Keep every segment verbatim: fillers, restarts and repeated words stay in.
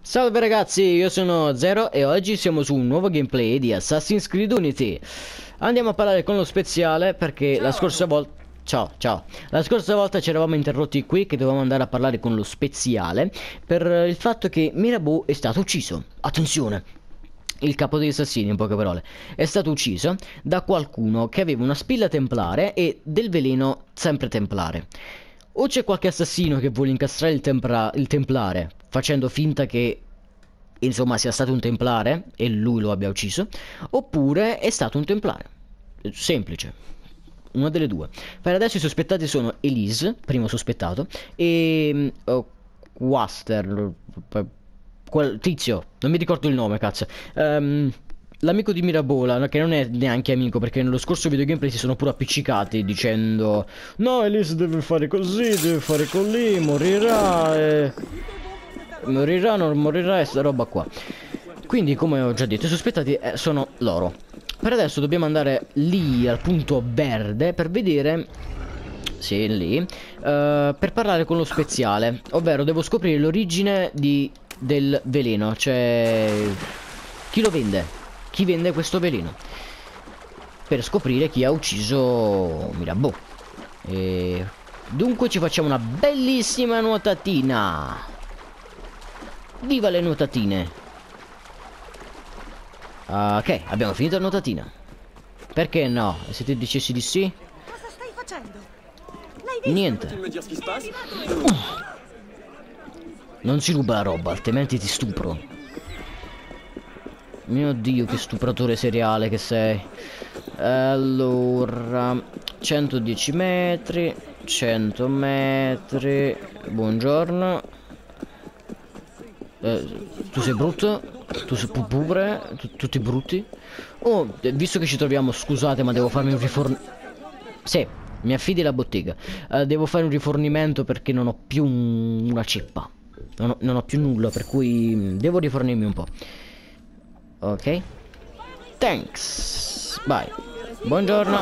Salve ragazzi, io sono Zero e oggi siamo su un nuovo gameplay di Assassin's Creed Unity. Andiamo a parlare con lo speziale perché ciao. la scorsa volta... Ciao, ciao. La scorsa volta ci eravamo interrotti qui che dovevamo andare a parlare con lo speziale per il fatto che Mirabeau è stato ucciso. Attenzione! Il capo degli assassini, in poche parole, è stato ucciso da qualcuno che aveva una spilla templare e del veleno sempre templare. O c'è qualche assassino che vuole incastrare il, tempra il templare facendo finta che insomma sia stato un templare e lui lo abbia ucciso, oppure è stato un templare. Semplice, una delle due. Per adesso i sospettati sono Elise, primo sospettato, e oh, Waster, quel tizio, non mi ricordo il nome, cazzo. um, L'amico di Mirabeau, che non è neanche amico, perché nello scorso video gameplay si sono pure appiccicati dicendo: no, Elise deve fare così, deve fare così, morirà e... morirà, non morirà e sta roba qua. Quindi, come ho già detto, i sospettati eh, sono loro. Per adesso dobbiamo andare lì al punto verde per vedere... Sì, lì uh, per parlare con lo speziale, ovvero devo scoprire l'origine di... del veleno, cioè chi lo vende. Chi vende questo veleno, per scoprire chi ha ucciso Mirabeau. E dunque ci facciamo una bellissima nuotatina. Viva le nuotatine. Ok, abbiamo finito la nuotatina. Perché no? Se ti dicessi di sì? Cosa stai facendo? Niente. uh. Non si ruba la roba, altrimenti ti stupro. Mio Dio, che stupratore seriale che sei. Allora, centodieci metri, cento metri. Buongiorno. eh, Tu sei brutto? Tu sei pure? Tutti brutti? Oh, visto che ci troviamo, scusate, ma devo farmi un rifornimento. Sì, mi affidi la bottega. uh, Devo fare un rifornimento perché non ho più un... una ceppa. non ho, non ho più nulla, per cui devo rifornirmi un po'. Ok. Thanks. Vai. Buongiorno.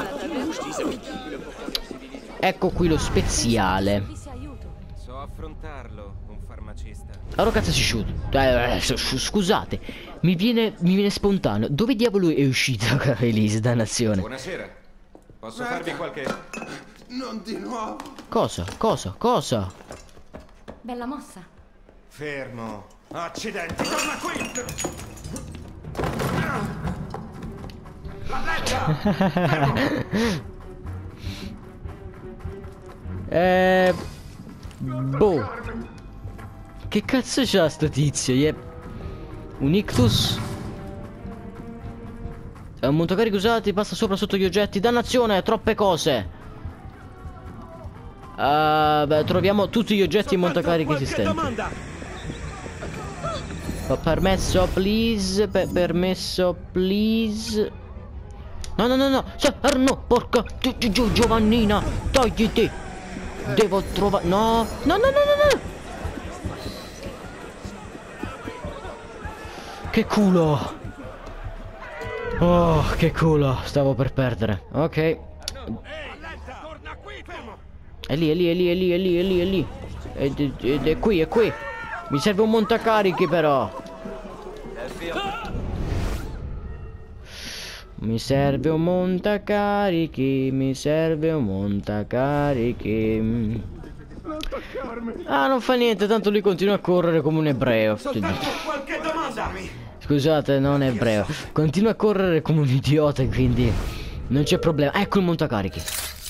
Ecco qui lo speziale. So affrontarlo, un farmacista. Allora cazzo si shoot. Eh, scusate. Mi viene, mi viene spontaneo. Dove diavolo è uscita Elise, dannazione? Buonasera. Posso farvi qualche... Non di nuovo. Cosa? Cosa? Cosa? Bella mossa. Fermo. Accidenti. Torna qui. eh Boh. Che cazzo c'ha sto tizio? Yep. Un ictus. È un montocarico usati, passa sopra sotto gli oggetti. Dannazione, troppe cose. Uh, beh, troviamo tutti gli oggetti in montocarichi esistenti. Permesso, please. Per permesso, please. No, no, no, no. No, porca. Giù, Giovannina. Togliti. Devo trovare. No. No, no, no, no, no. Che culo. Oh, che culo. Stavo per perdere. Ok. È lì, è lì, è lì, è lì, è lì, è lì, è lì. Ed, ed è qui, è qui. Mi serve un montacarichi però. Mi serve un montacarichi. Mi serve un montacarichi. Ah, non fa niente, tanto lui continua a correre come un ebreo. Scusate, non è ebreo. Continua a correre come un idiota, quindi non c'è problema. Ecco il montacarichi.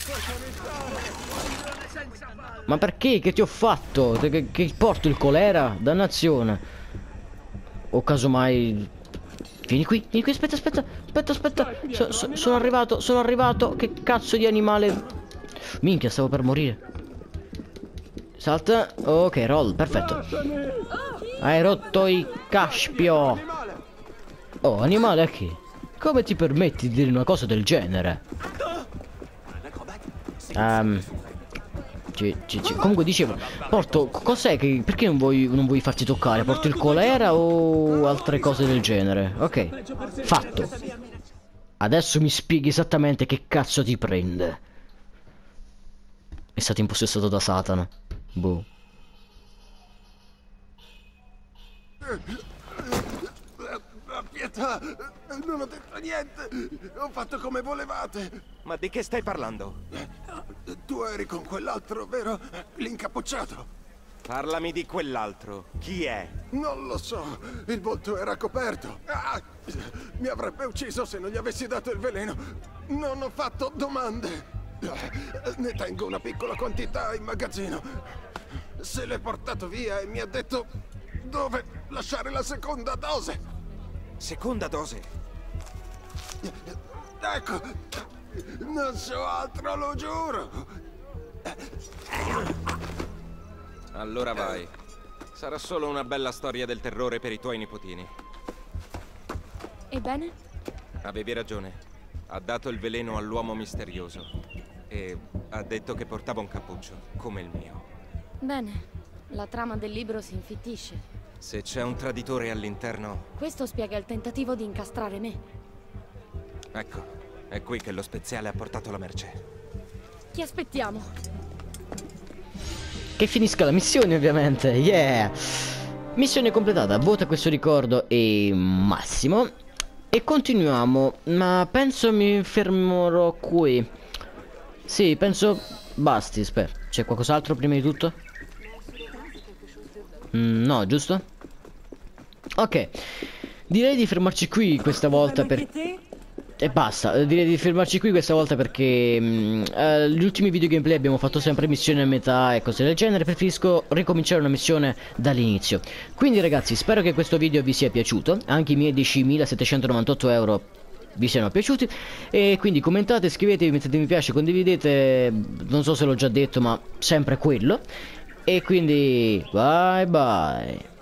Ma perché? Che ti ho fatto? Che, che porto il colera? Dannazione. O casomai... Vieni qui, vieni qui, aspetta, aspetta, aspetta, aspetta. So, so, sono arrivato, sono arrivato. Che cazzo di animale. Minchia, stavo per morire. Salta. Ok, roll, perfetto. Hai rotto il caspio. Oh, animale a che? Come ti permetti di dire una cosa del genere? Ehm... Um, Comunque dicevo, porto, cos'è che... Perché non vuoi, non vuoi farti toccare? Porti il colera o altre cose del genere? Ok, fatto. Adesso mi spieghi esattamente che cazzo ti prende. È stato impossessato da Satana. Boh. La pietà! Non ho detto niente! Ho fatto come volevate! Ma di che stai parlando? Tu eri con quell'altro, vero? L'incappucciato! Parlami di quell'altro. Chi è? Non lo so, il volto era coperto. Ah, mi avrebbe ucciso se non gli avessi dato il veleno. Non ho fatto domande. Ne tengo una piccola quantità in magazzino. Se l'è portato via e mi ha detto dove lasciare la seconda dose. Seconda dose? Ecco, non so altro, lo giuro. Allora vai. Sarà solo una bella storia del terrore per i tuoi nipotini. Ebbene? Avevi ragione. Ha dato il veleno all'uomo misterioso. E ha detto che portava un cappuccio, come il mio. Bene, la trama del libro si infittisce. Se c'è un traditore all'interno... Questo spiega il tentativo di incastrare me. Ecco, è qui che lo speziale ha portato la merce. Chi aspettiamo? Che finisca la missione, ovviamente. Yeah. Missione completata. Vota questo ricordo e Massimo. E continuiamo. Ma penso mi fermerò qui. Sì, penso basti. Aspetta, c'è qualcos'altro prima di tutto? Mm, no, giusto? Ok. Direi di fermarci qui questa volta per... E basta, direi di fermarci qui questa volta perché mh, eh, gli ultimi video gameplay abbiamo fatto sempre missioni a metà e cose del genere. Preferisco ricominciare una missione dall'inizio. Quindi ragazzi, spero che questo video vi sia piaciuto. Anche i miei diecimilasettecentonovantotto euro vi siano piaciuti. E quindi commentate, scrivetevi, mettete mi piace, condividete. Non so se l'ho già detto, ma sempre quello. E quindi bye bye.